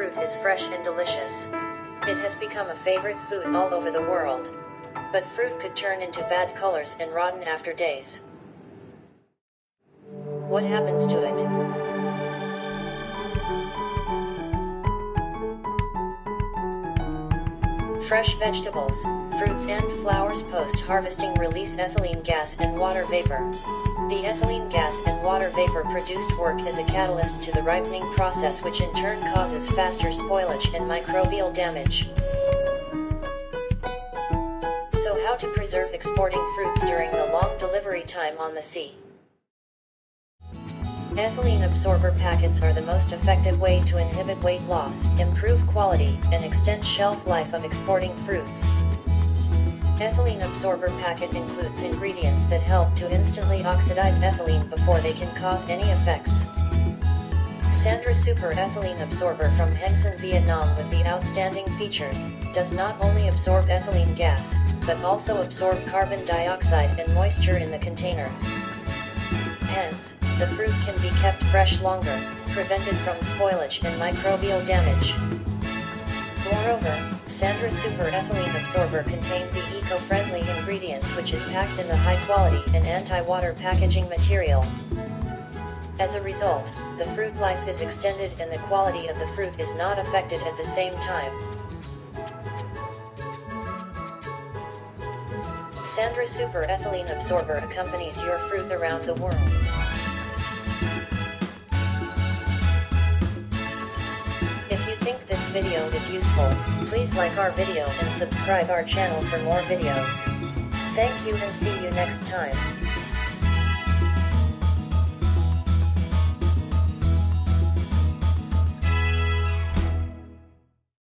fruit is fresh and delicious. It has become a favorite food all over the world. But fruit could turn into bad colors and rotten after days. What happens to it? Fresh vegetables, fruits and flowers post-harvesting release ethylene gas and water vapor. The ethylene gas and water vapor produced work as a catalyst to the ripening process, which in turn causes faster spoilage and microbial damage. So how to preserve exporting fruits during the long delivery time on the sea? Ethylene absorber packets are the most effective way to inhibit weight loss, improve quality, and extend shelf life of exporting fruits. Ethylene absorber packet includes ingredients that help to instantly oxidize ethylene before they can cause any effects. Sandry Super ethylene absorber from Hengsan Vietnam with the outstanding features, does not only absorb ethylene gas, but also absorb carbon dioxide and moisture in the container. Hence, the fruit can be kept fresh longer, prevented from spoilage and microbial damage. Moreover, Sandry Super ethylene absorber contain the eco-friendly ingredients, which is packed in the high-quality and anti-water packaging material. As a result, the fruit life is extended and the quality of the fruit is not affected at the same time. Sandry Super ethylene absorber accompanies your fruit around the world. If you think this video is useful, please like our video and subscribe our channel for more videos. Thank you and see you next time.